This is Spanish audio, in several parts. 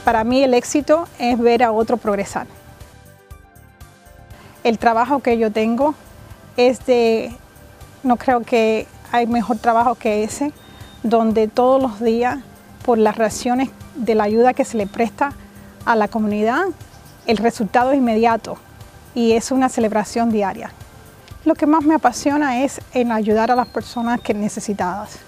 Para mí el éxito es ver a otro progresar. El trabajo que yo tengo no creo que hay mejor trabajo que ese, donde todos los días, por las reacciones de la ayuda que se le presta a la comunidad, el resultado es inmediato y es una celebración diaria. Lo que más me apasiona es en ayudar a las personas necesitadas.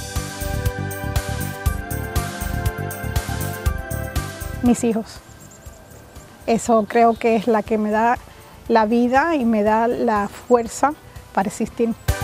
Mis hijos. Eso creo que es la que me da la vida y me da la fuerza para existir.